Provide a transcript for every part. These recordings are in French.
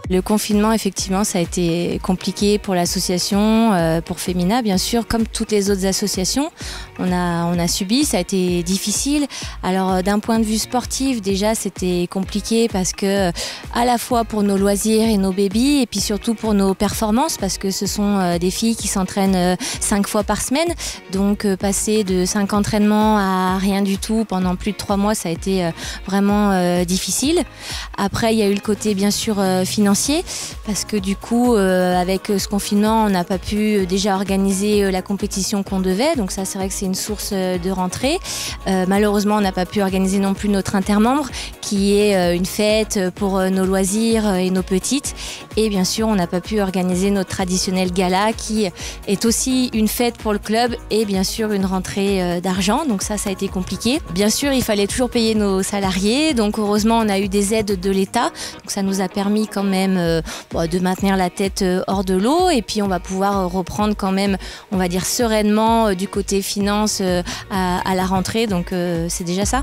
Le confinement, effectivement, ça a été compliqué pour l'association, pour Femina, bien sûr, comme toutes les autres associations. On a subi, ça a été difficile. Alors, d'un point de vue sportif, déjà, c'était compliqué parce que, à la fois pour nos loisirs et nos bébés, et puis surtout pour nos performances, parce que ce sont des filles qui s'entraînent 5 fois par semaine. Donc, passer de 5 entraînements à rien du tout pendant plus de 3 mois, ça a été vraiment difficile. Après, il y a eu le côté, bien sûr, financier. Parce que du coup, avec ce confinement, on n'a pas pu déjà organiser la compétition qu'on devait. Donc ça, c'est vrai que c'est une source de rentrée. Malheureusement, on n'a pas pu organiser non plus notre intermembre, qui est une fête pour nos loisirs et nos petites. Et bien sûr, on n'a pas pu organiser notre traditionnel gala, qui est aussi une fête pour le club et bien sûr une rentrée d'argent. Donc ça a été compliqué. Bien sûr, il fallait toujours payer nos salariés. Donc heureusement, on a eu des aides de l'État. Donc ça nous a permis quand même de maintenir la tête hors de l'eau, et puis on va pouvoir reprendre quand même, on va dire sereinement, du côté finance à la rentrée, donc c'est déjà ça.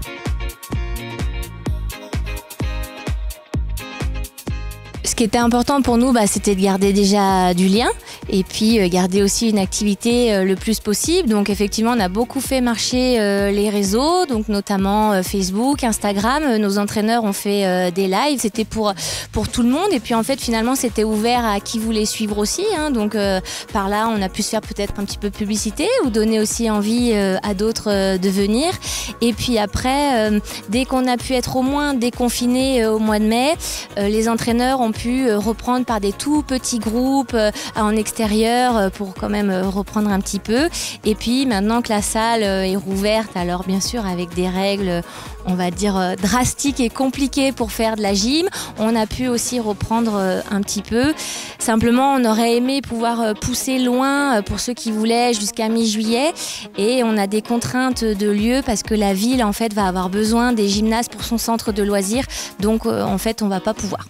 Ce qui était important pour nous, c'était de garder déjà du lien et puis garder aussi une activité le plus possible. Donc effectivement, on a beaucoup fait marcher les réseaux, donc notamment Facebook, Instagram. Nos entraîneurs ont fait des lives, c'était pour tout le monde. Et puis en fait, finalement, c'était ouvert à qui voulait suivre aussi. Donc par là, on a pu se faire peut-être un petit peu publicité ou donner aussi envie à d'autres de venir. Et puis après, dès qu'on a pu être au moins déconfinés au mois de mai, les entraîneurs ont pu reprendre par des tout petits groupes en extérieur pour quand même reprendre un petit peu. Et puis maintenant que la salle est rouverte, alors bien sûr avec des règles, on va dire drastiques et compliquées pour faire de la gym, on a pu aussi reprendre un petit peu. Simplement, on aurait aimé pouvoir pousser loin pour ceux qui voulaient jusqu'à mi-juillet, et on a des contraintes de lieu parce que la ville en fait va avoir besoin des gymnases pour son centre de loisirs, donc en fait on va pas pouvoir.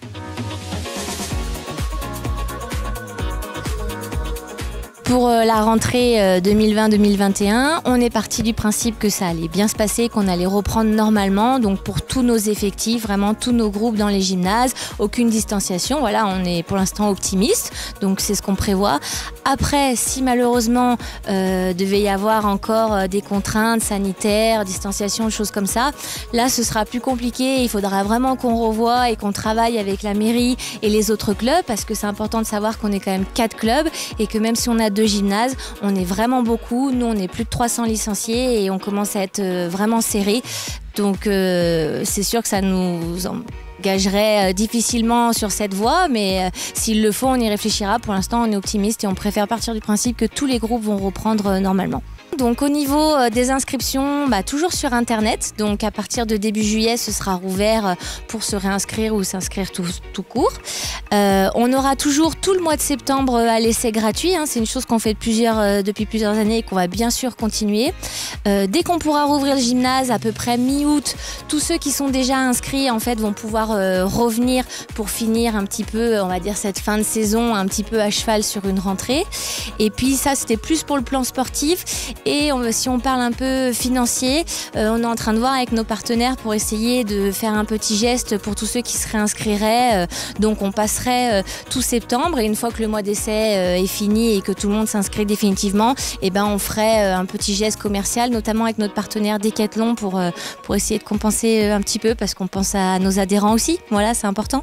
Pour la rentrée 2020-2021, on est parti du principe que ça allait bien se passer, qu'on allait reprendre normalement. Donc pour tous nos effectifs, vraiment tous nos groupes dans les gymnases, aucune distanciation. Voilà, on est pour l'instant optimiste, donc c'est ce qu'on prévoit. Après, si malheureusement devait y avoir encore des contraintes sanitaires, distanciation, choses comme ça, là ce sera plus compliqué. Il faudra vraiment qu'on revoie et qu'on travaille avec la mairie et les autres clubs, parce que c'est important de savoir qu'on est quand même 4 clubs et que même si on a 2 gymnases, on est vraiment beaucoup. Nous, on est plus de 300 licenciés et on commence à être vraiment serré. Donc c'est sûr que ça nous engagerait difficilement sur cette voie, mais s'il le faut, on y réfléchira. Pour l'instant, on est optimiste et on préfère partir du principe que tous les groupes vont reprendre normalement. Donc au niveau des inscriptions, toujours sur internet. Donc à partir de début juillet, ce sera rouvert pour se réinscrire ou s'inscrire tout court. On aura toujours tout le mois de septembre à l'essai gratuit. C'est une chose qu'on fait depuis plusieurs années et qu'on va bien sûr continuer. Dès qu'on pourra rouvrir le gymnase, à peu près mi-août, tous ceux qui sont déjà inscrits en fait vont pouvoir revenir pour finir un petit peu, on va dire, cette fin de saison un petit peu à cheval sur une rentrée. Et puis ça, c'était plus pour le plan sportif. Et si on parle un peu financier, on est en train de voir avec nos partenaires pour essayer de faire un petit geste pour tous ceux qui se réinscriraient. Donc on passerait tout septembre, et une fois que le mois d'essai est fini et que tout le monde s'inscrit définitivement, on ferait un petit geste commercial, notamment avec notre partenaire Decathlon pour essayer de compenser un petit peu, parce qu'on pense à nos adhérents aussi. Voilà, c'est important.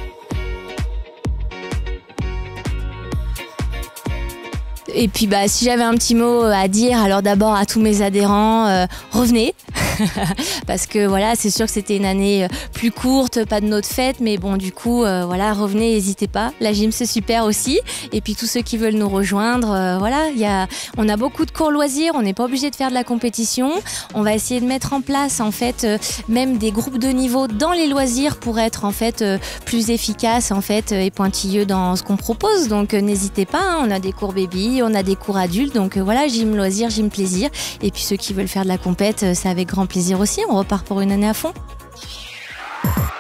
Et puis si j'avais un petit mot à dire, alors d'abord à tous mes adhérents, revenez. Parce que voilà, c'est sûr que c'était une année plus courte, pas de notre fête, mais bon, du coup, voilà, revenez, n'hésitez pas. La gym, c'est super aussi. Et puis tous ceux qui veulent nous rejoindre, voilà, on a beaucoup de cours loisirs, on n'est pas obligé de faire de la compétition. On va essayer de mettre en place en fait même des groupes de niveau dans les loisirs pour être en fait plus efficace en fait et pointilleux dans ce qu'on propose. Donc n'hésitez pas, on a des cours baby, on a des cours adultes, donc voilà, gym loisirs, gym plaisir. Et puis ceux qui veulent faire de la compète, c'est avec grand plaisir aussi. On repart pour une année à fond.